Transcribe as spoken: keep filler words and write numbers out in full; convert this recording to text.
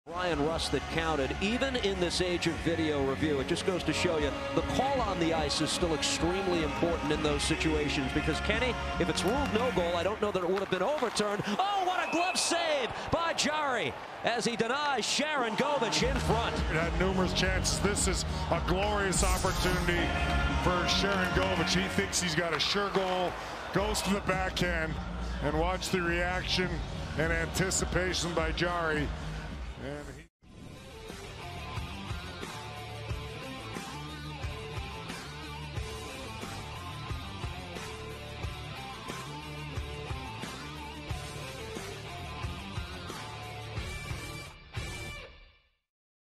Ryan Russ that counted, even in this age of video review. It just goes to show you the call on the ice is still extremely important in those situations, because Kenny, if it's ruled no goal, I don't know that it would have been overturned. Oh, what a glove save by Jarry as he denies Sharangovich in front. It had numerous chances. This is a glorious opportunity for Sharangovich. He thinks he's got a sure goal, goes to the backhand, and watch the reaction and anticipation by Jarry. And he